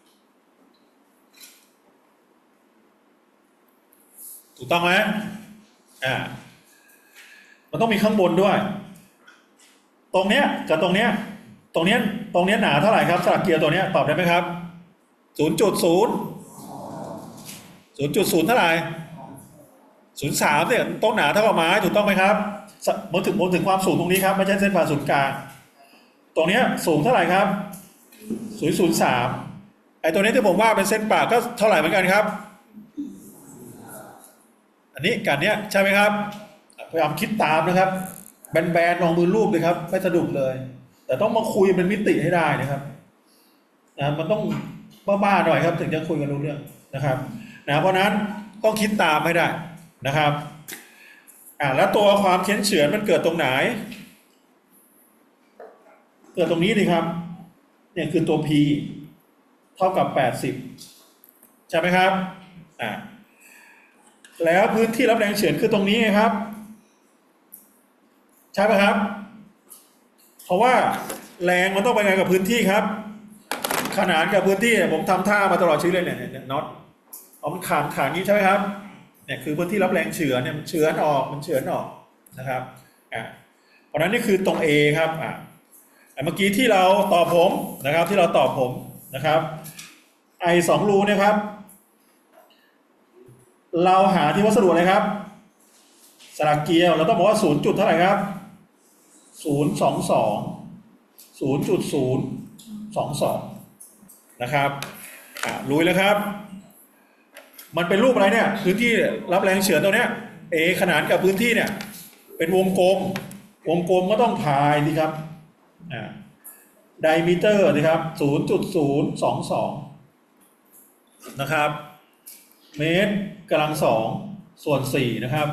ถูกต้องไหมอ่ามันต้องมีข้างบนด้วยตรงเนี้ยกับตรงเนี้ยตรงเนี้ยตรงเนี้ยหนาเท่าไหร่ครับสลักเกลียวตัวเนี้ยตอบได้ไหมครับศูนย์จุดศูนย์ศูนย์จุดศูนย์เท่าไหร่ศูนย์สามเนี่ยต้องหนาเท่ากับไม้ถูกต้องไหมครับมันถึงมันถึงความสูงตรงนี้ครับไม่ใช่เส้นผ่าศูนย์กลางตรงเนี้ยสูงเท่าไหร่ครับศูนย์ศูนย์สามไอ้ตัวนี้ที่ผมว่าเป็นเส้นปากก็เท่าไหร่เหมือนกันครับอันนี้กันเนี้ยใช่ไหมครับพยายามคิดตามนะครับแบนๆลองมือรูปเลยครับไม่สะดุดเลยแต่ต้องมาคุยเป็นมิติให้ได้นะครับนะมันต้องบ้าๆหน่อยครับถึงจะคุยกันรู้เรื่องนะครับนะเพราะนั้นต้องคิดตามให้ได้นะครับอ่าแล้วตัวความเค้นเฉือนมันเกิดตรงไหนเกิดตรงนี้ดิครับเนี่ยคือตัว P เท่ากับแปดสิบใช่ไหมครับอ่าแล้วพื้นที่รับแรงเฉือนคือตรงนี้ครับใช่ไหมครับเพราะว่าแรงมันต้องไปไงกับพื้นที่ครับขนานกับพื้นที่ผมทำท่ามาตลอดชีวิตเลยเนี่ยเนี่ยน็อตเอามันขานขานนี้ใช่ไหมครับเนี่ยคือพื้นที่รับแรงเฉือนเนี่ยมันเฉือนออกมันเฉือนออกนะครับอ่าเพราะนั้นนี่คือตรง A ครับอ่าเมื่อกี้ที่เราตอบผมนะครับที่เราตอบผมนะครับไอสองรูเนี่ยครับเราหาที่วัสดุอะไรครับสลักเกลียวเราต้องบอกว่าศูนย์จุดเท่าไหร่ครับศูนย์สองสองศูนย์จุดศูนย์สองสองนะครับอ่ารู้แล้วครับมันเป็นรูปอะไรเนี่ยพื้นที่รับแรงเฉือนตัวเนี้ย A ขนานกับพื้นที่เนี่ยเป็นวงกลมวงกลมก็ต้องพายสิครับอ่าไดมิเตอร์สิครับ ศูนย์จุดศูนย์สองสอง นะครับเมตรกำลังสองส่วนสี่นะครับ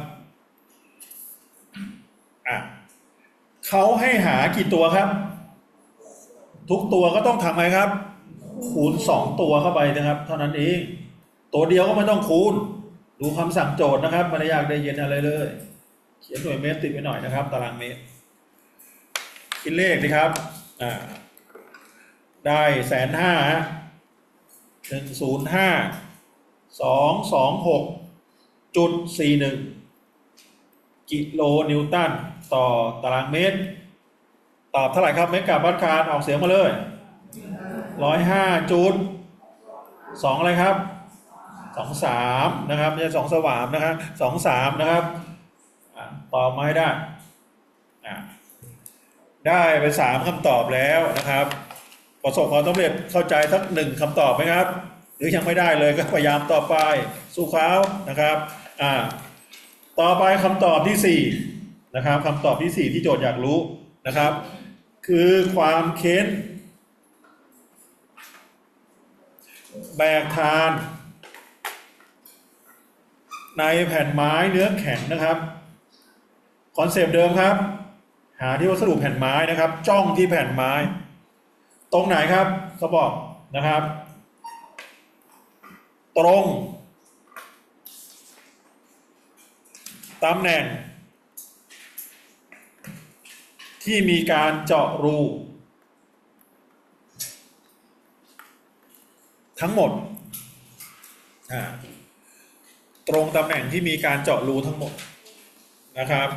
อ่ะเขาให้หากี่ตัวครับทุกตัวก็ต้องทำไงครับคูณสองตัวเข้าไปนะครับเท่านั้นเองตัวเดียวก็ไม่ต้องคูณดูคำสั่งโจทย์นะครับไม่ได้ยากได้เย็นอะไรเลยเขียนหน่วยเมตรติดไปหน่อยนะครับตารางเมตรคิดเลขสิครับอ่าได้แสนห้าหนึ่งศูนย์ห้าสองสองหกจุดสี่หนึ่งกิโลนิวตันต่อตารางเมตรตอบเท่าไหร่ครับเมกะวัตต์คาร์ออกเสียงมาเลยร้อยห้าจุดสองอะไรครับสองสามนะครับไม่ใช่สองสวามนะครับสองสามนะครับตอบมาให้ได้ได้ไปสามคำตอบแล้วนะครับประสบความสำเร็จเข้าใจสักหนึ่งคำตอบไหมครับหรือยังไม่ได้เลยก็พยายามต่อไปสู้เขานะครับอ่าต่อไปคำตอบที่สี่นะครับคำตอบที่สี่ที่โจทย์อยากรู้นะครับคือความเค้นแบกทานในแผ่นไม้เนื้อแข็งนะครับคอนเซปต์เดิมครับหาที่วัสดุแผ่นไม้นะครับจ้องที่แผ่นไม้ตรงไหนครับเขาบอกนะครับตรงตำแหน่งที่มีการเจาะรูทั้งหมดตรงตำแหน่งที่มีการเจาะรูทั้งหมดนะครับ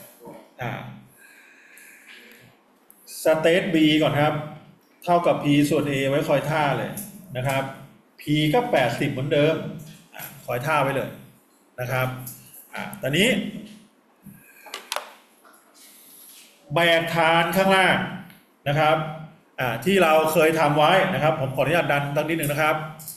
สเตท B ก่อนครับเท่ากับ P ส่วน A ไว้คอยท่าเลยนะครับ P ก็แปดสิบเหมือนเดิมคอยท่าไว้เลยนะครับอ่าตอนนี้แบกฐานข้างล่างนะครับอ่าที่เราเคยทำไว้นะครับผมขออนุญาตดันตั้งนิดหนึ่งนะครับ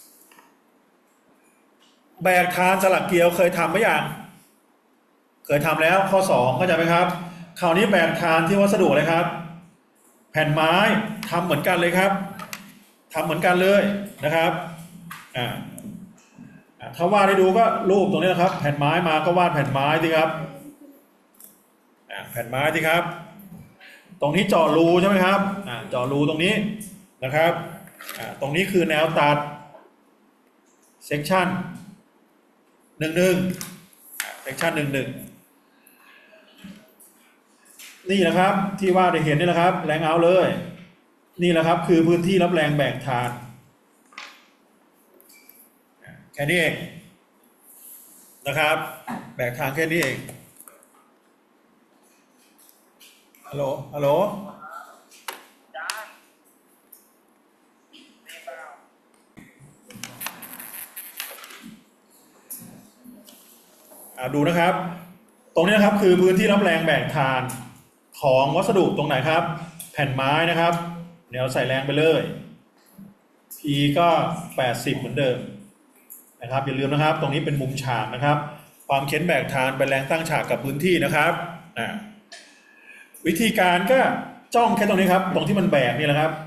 แบกฐานสลักเกลียวเคยทำไหมยังเคยทำแล้วข้อสองเข้าใจไหมครับคราวนี้แบกฐานที่วัสดุอะไรครับแผ่นไม้ทำเหมือนกันเลยครับทำเหมือนกันเลยนะครับอ่าถ้าวาดให้ดูก็รูปตรงนี้นะครับแผ่นไม้มาก็วาดแผ่นไม้สิครับแผ่นไม้สิครับตรงนี้เจาะรูใช่ไหมครับเจาะรูตรงนี้นะครับตรงนี้คือแนวตัดเซกชันหนึ่งหนึ่งเซกชันหนึ่งหนึ่งนี่นะครับที่วาดได้เห็นนี่แหละครับแรงเอาเลยนี่แหละครับคือพื้นที่รับแรงแบกฐานแค่นี้เองนะครับแบกทางแค่นี้เองฮัลโหลฮัลโหลอ่าดูนะครับตรงนี้นะครับคือพื้นที่รับแรงแบกทานของวัสดุตรงไหนครับแผ่นไม้นะครับเดี๋ยวใส่แรงไปเลย P ก็แปดสิบเหมือนเดิมนะครับอย่าลืมนะครับตรงนี้เป็นมุมฉากนะครับความเค้นแบกฐานเป็นแรงตั้งฉากกับพื้นที่นะครับวิธีการก็จ้องแค่ตรงนี้ครับตรงที่มันแบกนี่แหละครับ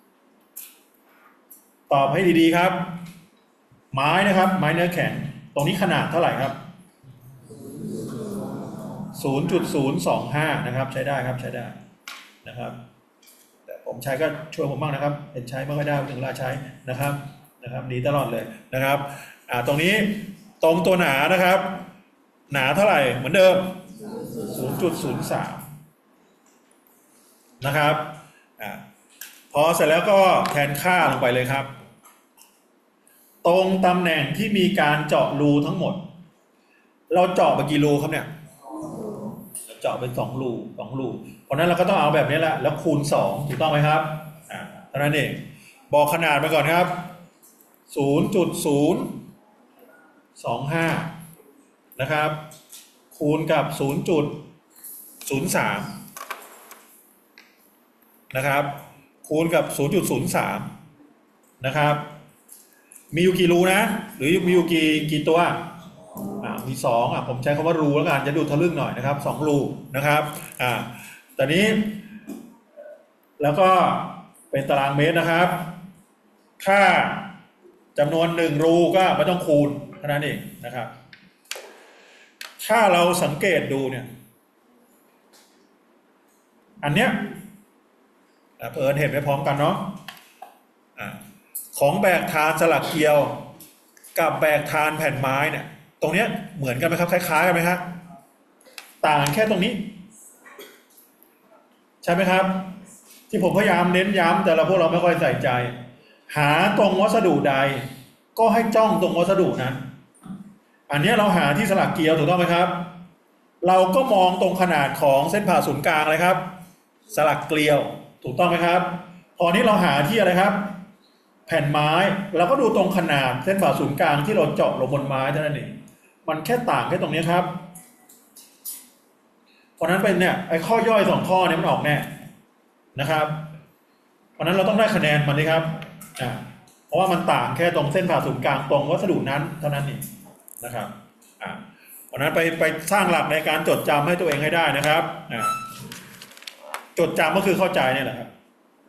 ตอบให้ดีๆครับไม้นะครับไม้เนื้อแข็งตรงนี้ขนาดเท่าไหร่ครับ ศูนย์จุดศูนย์สองห้า นะครับใช้ได้ครับใช้ได้นะครับแต่ผมใช้ก็ช่วยผมบ้างนะครับเห็นใช้ไม่ค่อยได้ถึงเวลาใช้นะครับนะครับดีตลอดเลยนะครับอ่าตรงนี้ตรงตัวหนานะครับหนาเท่าไหร่เหมือนเดิม ศูนย์จุดศูนย์สาม นะครับอ่าพอเสร็จแล้วก็แทนค่าลงไปเลยครับตรงตำแหน่งที่มีการเจาะรูทั้งหมดเราเจาะไปกี่รูครับเนี่ยเจาะเป็นสองรูสองรูเพราะนั้นเราก็ต้องเอาแบบนี้แหละแล้วคูณสองถูกต้องไหมครับอ่าเท่านั้นเองบอกขนาดไปก่อนครับ ศูนย์จุดศูนย์สองห้า นะครับคูณกับ ศูนย์จุดศูนย์สาม นะครับคูณกับ ศูนย์จุดศูนย์สาม นะครับมีอยู่กี่รูนะหรือมีอยู่กี่กี่ตัวอ่ามีสองอ่ะผมใช้คำว่ารูแล้วกันจะดูทะลึ่งหน่อยนะครับสองรูนะครับอ่าตอนนี้แล้วก็เป็นตารางเมตรนะครับค่าจำนวนหนึ่งรูก็ไม่ต้องคูณเท่านั้นเองนะครับถ้าเราสังเกตดูเนี่ยอันเนี้ยเผอิญเห็นไปพร้อมกันเนาะของแบกทานสลักเกลียวกับแบกทานแผ่นไม้เนี่ยตรงเนี้ยเหมือนกันไหมครับคล้ายๆกันไหมครับต่างแค่ตรงนี้ใช่ไหมครับที่ผมพยายามเน้นย้ำแต่เราพวกเราไม่ค่อยใส่ใจหาตรงวัสดุใดก็ให้จ้องตรงวัสดุนั้นอันนี้เราหาที่สลักเกลียวถูกต้องไหมครับเราก็มองตรงขนาดของเส้นผ่าศูนย์กลางเลยครับสลักเกลียวถูกต้องไหมครับพอนี้เราหาที่อะไรครับแผ่นไม้เราก็ดูตรงขนาดเส้นผ่าศูนย์กลางที่เราเจาะลงบนไม้เท่านั้นเองมันแค่ต่างแค่ตรงนี้ครับเพราะนั้นเป็นเนี่ยไอ้ข้อย่อยสองข้อนี้มันออกแน่นะครับเพราะนั้นเราต้องได้คะแนนมันเลยครับอ่าเพราะว่ามันต่างแค่ตรงเส้นผ่าศูนย์กลางตรงวัสดุนั้นเท่านั้นเองนะครับอ่าเพราะนั้นไปไปสร้างหลักในการจดจำให้ตัวเองให้ได้นะครับอ่าจดจำก็คือเข้าใจเนี่ยแหละครับ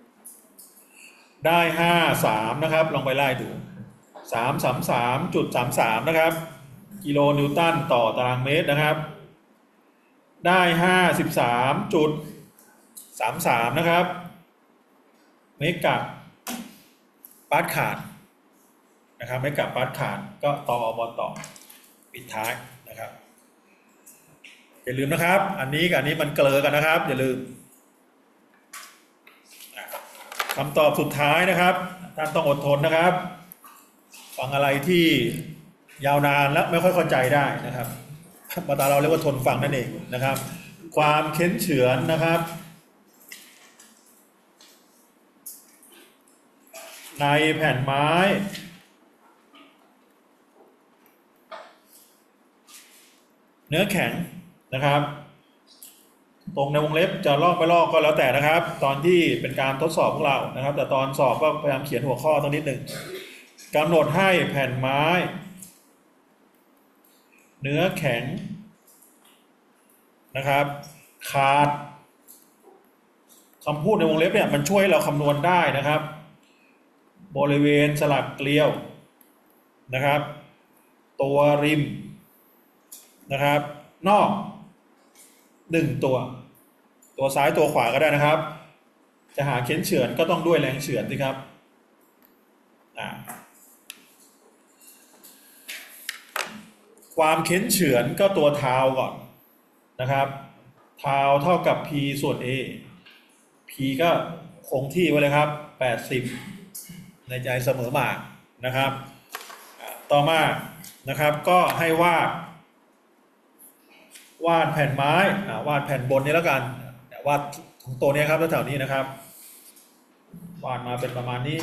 ได้ห้าสามนะครับลองไปไล่ดูสามสามสามจุดสามสามนะครับกิโลนิวตันต่อตารางเมตรนะครับได้ห้าสิบสามจุดสามสามนะครับเมกะปาสคาลนะครับเมกะปาสคาลก็ต่ออบต่อปิดท้ายนะครับอย่าลืมนะครับอันนี้กับอันนี้มันเกลือกันนะครับอย่าลืมคำตอบสุดท้ายนะครับท่านต้องอดทนนะครับฟังอะไรที่ยาวนานและไม่ค่อยเข้าใจได้นะครับภาษาเราเรียกว่าทนฟังนั่นเองนะครับความเค้นเฉือนนะครับในแผ่นไม้เนื้อแข็งนะครับตรงในวงเล็บจะลอกไปลอกก็แล้วแต่นะครับตอนที่เป็นการทดสอบพวกเรานะครับแต่ตอนสอบก็พยายามเขียนหัวข้อตรงนิดหนึ่งกำหนดให้แผ่นไม้เนื้อแข็งนะครับขาดคำพูดในวงเล็บเนี่ยมันช่วยเราคำนวณได้นะครับบริเวณสลักเกลียวนะครับตัวริมนะครับนอกหนึ่งตัวตัวซ้ายตัวขวาก็ได้นะครับจะหาเค้นเฉือนก็ต้องด้วยแรงเฉือนสิครับความเค้นเฉือนก็ตัวเท้าก่อนนะครับเท้าเท่ากับ p ส่วน a p ก็คงที่ไว้เลยครับแปดสิบในใจเสมอมานะครับต่อมานะครับก็ให้วาดวาดแผ่นไม้วาดแผ่นบนนี้แล้วกันวาดของตัวนี้ครับแถวนี้นะครับวาดมาเป็นประมาณนี้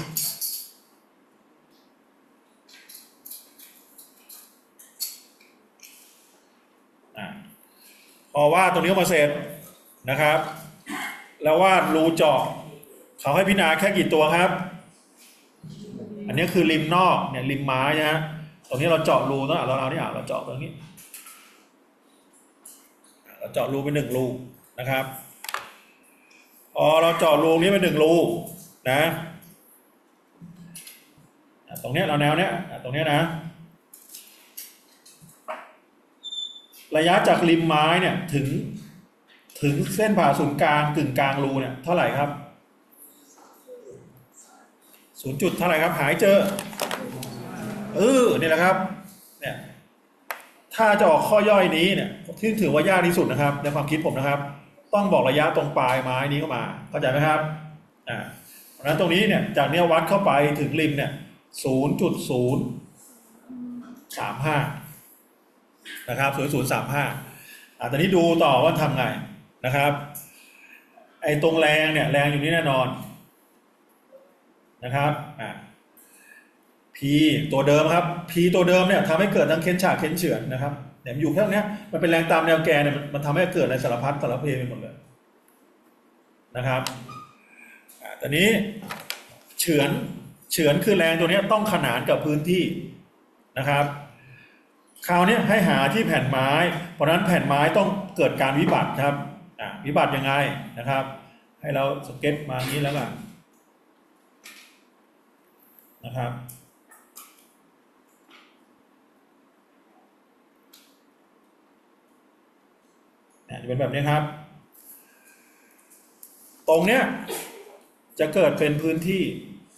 พอวาดตรงนี้มาเสร็จนะครับแล้ววาดรูเจาะเขาให้พิจารณาแค่กี่ตัวครับอันนี้คือริมนอกเนี่ยริมไม้นะฮะตรงนี้เราเจาะรูนะเราเอาเนี่ยเราเจาะตรงนี้เราเจาะรูไปหนึ่งรูนะครับพอเราเจาะรูนี้ไปหนึ่งรูนะตรงนี้เราแนวเนี้ยตรงนี้นะระยะจากริมไม้เนี่ยถึงถึงเส้นผ่าศูนย์กลางกึ่งกลางรูเนี่ยเท่าไหร่ครับศูนย์จุดเท่าไหร่ครับหายเจอเออนี่แหละครับเนี่ยถ้าจะออกข้อย่อยนี้เนี่ยที่ถือว่ายากที่สุดนะครับในความคิดผมนะครับต้องบอกระยะตรงปลายไม้นี้เข้ามาเข้าใจไหมครับอ่าเพราะฉะนั้นตรงนี้เนี่ยจากเนี้ยวัดเข้าไปถึงริมเนี่ยศูนย์จุดศูนย์สามห้านะครับศูนย์ศูนย์สามห้าอ่าตอนนี้ดูต่อว่าทำไงนะครับไอ้ตรงแรงเนี่ยแรงอยู่นี่แน่นอนนะครับอ่า P ตัวเดิมครับ P ตัวเดิมเนี่ยทำให้เกิดทั้งเค้นฉากเค้นเฉือนนะครับเนี่ยอยู่แค่นี้มันเป็นแรงตามแนวแกนเนี่ยมันทำให้เกิดในสารพัดสารเพไปหมดเลยนะครับอ่าตอนนี้เฉือนเฉือนคือแรงตัวนี้ต้องขนานกับพื้นที่นะครับคราวนี้ให้หาที่แผ่นไม้เพราะนั้นแผ่นไม้ต้องเกิดการวิบัติครับอ่ะวิบัติยังไงนะครับให้เราสเก็ตมาอย่างนี้แล้วกันนะครับเนี่ยจะเป็นแบบนี้ครับตรงเนี้ยจะเกิดเป็นพื้นที่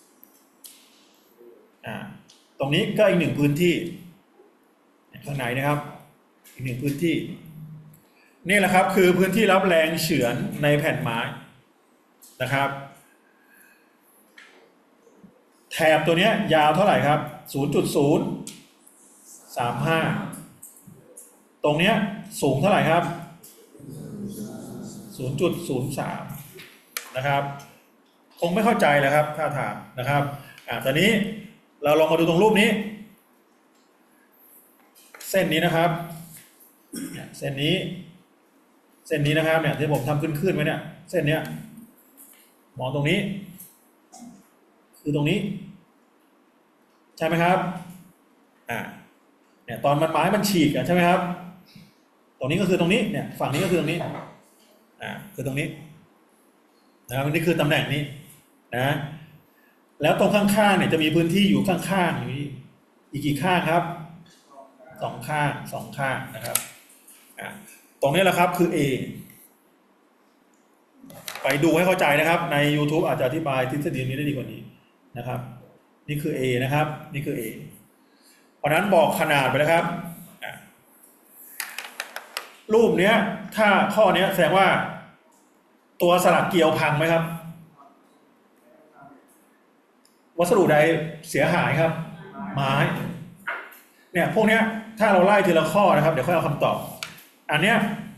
อ่าตรงนี้ก็อีกหนึ่งพื้นที่ข้างในนะครับอีกหนึ่งพื้นที่นี่แหละครับคือพื้นที่รับแรงเฉือนในแผ่นไม้นะครับแถบตัวนี้ยาวเท่าไหร่ครับ ศูนย์จุดศูนย์สามห้า ตรงนี้สูงเท่าไหร่ครับ ศูนย์จุดศูนย์สาม นะครับคงไม่เข้าใจเลยครับถ้าถามนะครับอ่าตอนนี้เราลองมาดูตรงรูปนี้เส้นนี้นะครับเส้นนี้เส้นนี้นะครับเนี่ยที่ผมทำขึ้นขึ้นไว้เนี่ยเส้นเนี้ยมองตรงนี้คือตรงนี้ใช่ไหมครับอ่าเนี่ยตอนมันไม้มันฉีกอ่ะใช่ไหมครับตรงนี้ก็คือตรงนี้เนี่ยฝั่งนี้ก็คือตรงนี้อ่าคือตรงนี้นะครับนี่คือตำแหน่งนี้นะแล้วตรงข้างๆเนี่ยจะมีพื้นที่อยู่ข้างๆอยู่อีกกี่ข้างครับสองข้างสองข้างนะครับอ่าตรงนี้แหละครับคือ A ไปดูให้เข้าใจนะครับใน YouTube อาจจะอธิบายทฤษฎีนี้ได้ดีกว่านี้นะครับนี่คือ A นะครับนี่คือ A เพราะนั้นบอกขนาดไปนะครับรูปนี้ถ้าข้อนี้แสดงว่าตัวสลักเกลียวพังไหมครับวัสดุใดเสียหายครับไม้เนี่ยพวกนี้ถ้าเราไล่ทีละข้อนะครับเดี๋ยวค่อยเอาคำตอบอันเนี้ย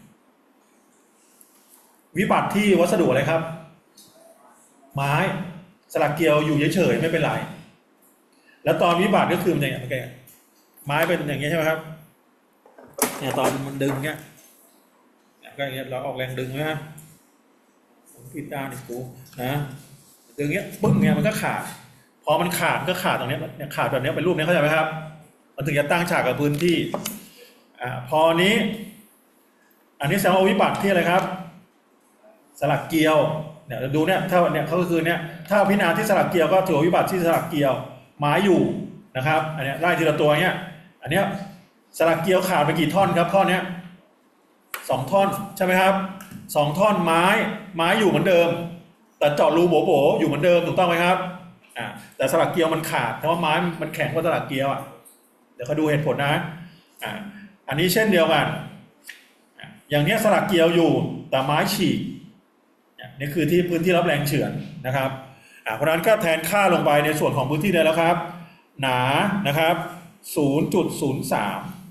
วิบัติที่วัสดุอะไรครับไม้สลักเกลียวอยู่เฉยๆไม่เป็นไรแล้วตอนวิบัติก็คือมันอย่างเงี้ยไม้เป็นอย่างเงี้ยใช่ไหมครับเนี่ยตอนมันดึงเงี้ยก็อย่างเงี้ยเราออกแรงดึงไหมฮะผมผิดด้านอีกกูนะดึงเงี้ยปึ้งเงี้ยมันก็ขาดพอมันขาดก็ขาดตรงนี้เนี่ยขาดแบบนี้เป็นรูปนี้เข้าใจไหมครับมันถึงจะตั้งฉากกับพื้นที่อ่าพอนี้อันนี้แสดงว่าวิบัติที่อะไรครับสลักเกลียวเนี่ยดูเนี่ยถ้าเนี่ยเขาก็คือเนี่ยถ้าพิจารณาที่สลักเกลียวก็ถือวิบัติที่สลักเกลียวไม้อยู่นะครับอันนี้ไล่ทีละตัวเนี่ยอันเนี้ยสลักเกลียวขาดไปกี่ท่อนครับข้อเนี้ยสองท่อนใช่ไหมครับสองท่อนไม้ไม้อยู่เหมือนเดิมแต่เจาะรูโบโบอยู่เหมือนเดิมถูกต้องไหมครับอ่าแต่สลักเกลียวมันขาดเพราะว่าไม้มันแข็งกว่าสลักเกลียวอ่ะเดี๋ยวเขาดูเหตุผลนะอ่าอันนี้เช่นเดียวกันอย่างนี้สลักเกลียวอยู่แต่ไม้ฉีกนี่คือที่พื้นที่รับแรงเฉือนนะครับอ่าเพราะนั้นก็แทนค่าลงไปในส่วนของพื้นที่ได้แล้วครับหนานะครับ ศูนย์จุดศูนย์สาม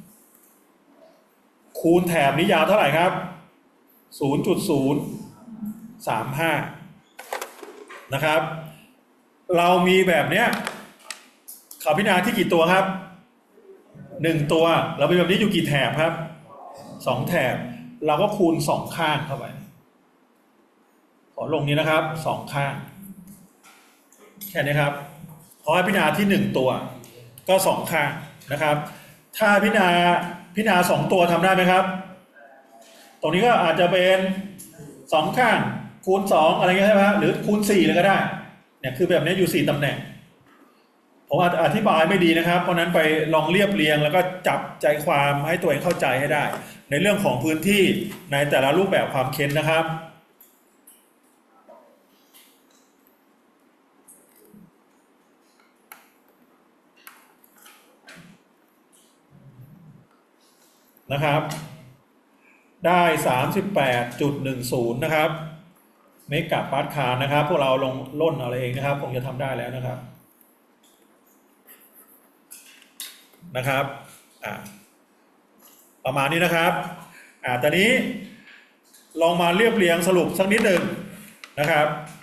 คูณแถบนี้ยาวเท่าไหร่ครับ ศูนย์จุดศูนย์สามห้า นะครับเรามีแบบเนี้ยเขาพิจารณาที่กี่ตัวครับหนึ่งตัวเราเป็นแบบนี้อยู่กี่แถบครับสองแถบเราก็คูณสองข้างเข้าไปขอลงนี้นะครับสองข้างแค่นี้ครับขอให้พิจารณาที่หนึ่งตัวก็สองข้างนะครับถ้าพิจารณาพิจารณาสองตัวทำได้ไหมครับตรงนี้ก็อาจจะเป็นสองข้างคูณสองอะไรเงี้ยใช่ไหมหรือคูณสี่เลยก็ได้เนี่ยคือแบบนี้อยู่สี่ตำแหน่งผมอธิบายไม่ดีนะครับเพราะนั้นไปลองเรียบเรียงแล้วก็จับใจความให้ตัวเองเข้าใจให้ได้ในเรื่องของพื้นที่ในแต่ละรูปแบบความเค้นนะครับนะครับได้ สามสิบแปดจุดหนึ่งศูนย์ นะครับเมกะปาสคาลนะครับพวกเราลงล่นเอาเองนะครับคงจะทำได้แล้วนะครับนะครับอ่าประมาณนี้นะครับอ่าตอนนี้ลองมาเรียบเรียงสรุปสักนิดหนึ่งนะครับ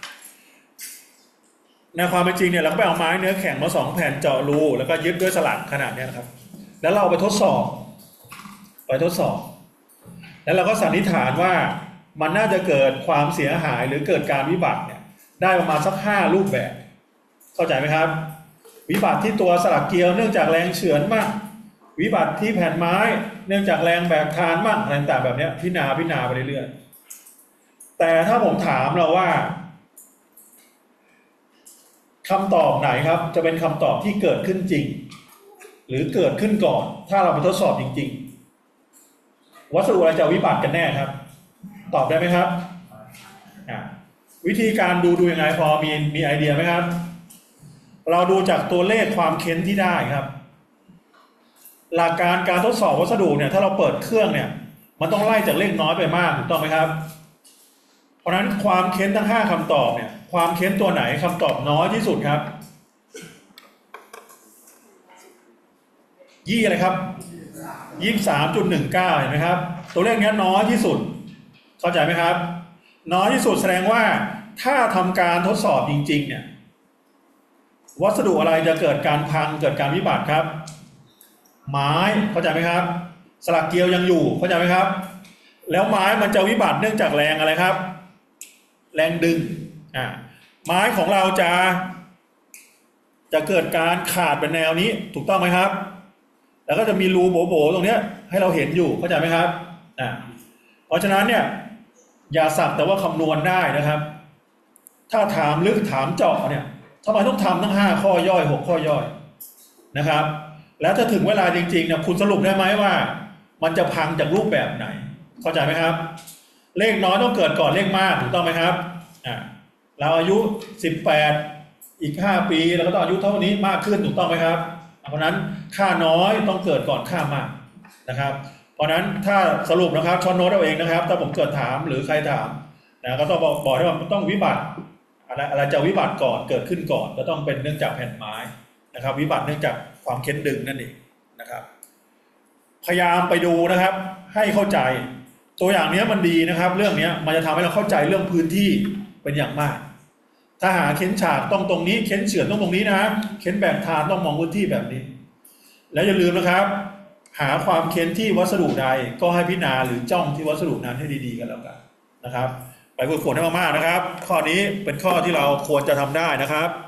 ในความเป็นจริงเนี่ยเราก็ไปเอาไม้เนื้อแข็งมาสองแผ่นเจาะรูแล้วก็ยึดด้วยสลักขนาดนี้นะครับแล้วเราไปทดสอบไปทดสอบแล้วเราก็สันนิษฐานว่ามันน่าจะเกิดความเสียหายหรือเกิดการวิบัติเนี่ยได้ประมาณสักห้ารูปแบบเข้าใจไหมครับวิบัติที่ตัวสลักเกลียวเนื่องจากแรงเฉือนบ้างวิบัติที่แผ่นไม้เนื่องจากแรงแบกทานบ้างอะไรต่างๆแบบนี้พิจารณาพิจารณาไปเรื่อยๆแต่ถ้าผมถามเราว่าคำตอบไหนครับจะเป็นคำตอบที่เกิดขึ้นจริงหรือเกิดขึ้นก่อนถ้าเราไปทดสอบจริงๆวัสดุอะไรจะวิบัติกันแน่ครับตอบได้ไหมครับวิธีการดูดูยังไงพอมีมีไอเดียไหมครับเราดูจากตัวเลขความเค้นที่ได้ครับหลักการการทดสอบวัสดุเนี่ยถ้าเราเปิดเครื่องเนี่ยมันต้องไล่จากเลขน้อยไปมากถูกต้องไหมครับเพราะฉะนั้นความเค้นทั้งห้าคำตอบเนี่ยความเค้นตัวไหนคำตอบน้อยที่สุดครับยี่อะไรครับยี่สิบสามจุดหนึ่งเก้าเห็นไหมครับตัวเลขนี้น้อยที่สุดเข้าใจไหมครับน้อยที่สุดแสดงว่าถ้าทำการทดสอบจริงๆเนี่ยวัสดุอะไรจะเกิดการพังเกิดการวิบัติครับไม้เข้าใจไหมครับสลักเกลียวยังอยู่เข้าใจไหมครับแล้วไม้มันจะวิบัติเนื่องจากแรงอะไรครับแรงดึงอ่าไม้ของเราจะจะเกิดการขาดเป็นแนวนี้ถูกต้องไหมครับแล้วก็จะมีรูโบ๋ๆตรงนี้ให้เราเห็นอยู่เข้าใจไหมครับอ่าเพราะฉะนั้นเนี่ยอย่าสักแต่ว่าคำนวณได้นะครับถ้าถามลึกถามเจาะเนี่ยทำไมต้องทำทั้งห้าข้อย่อยหกข้อย่อยนะครับแล้วถ้าถึงเวลาจริงๆเนี่ยคุณสรุปได้ไหมว่ามันจะพังจากรูปแบบไหนเข้าใจไหมครับเลขน้อยต้องเกิดก่อนเลขมากถูกต้องไหมครับอ่าเราอายุสิบแปดอีกห้าปีเราก็ต้องอายุเท่านี้มากขึ้นถูกต้องไหมครับเพราะนั้นค่าน้อยต้องเกิดก่อนค่ามากนะครับเพราะนั้นถ้าสรุปนะครับช้อนโน้ตเอาเองนะครับถ้าผมเกิดถามหรือใครถามนะก็ต้องบอกบอกให้ว่ามันต้องวิบัติอะไรอะไรจะวิบัติก่อนเกิดขึ้นก่อนก็ต้องเป็นเนื่องจากแผ่นไม้นะครับวิบัติเนื่องจากความเค้นดึงนั่นเองนะครับพยายามไปดูนะครับให้เข้าใจตัวอย่างนี้มันดีนะครับเรื่องนี้มันจะทำให้เราเข้าใจเรื่องพื้นที่เป็นอย่างมากถ้าหาเค้นฉากต้องตรงนี้เค้นเฉือนต้องตรงนี้นะเค้นแบ่งทานต้องมองพื้นที่แบบนี้แล้วอย่าลืมนะครับหาความเค้นที่วัสดุใดก็ให้พิจารณาหรือจ้องที่วัสดุนั้นให้ดีๆกันแล้วกันนะครับไปฝึกฝนให้มากๆนะครับข้อนี้เป็นข้อที่เราควรจะทำได้นะครับ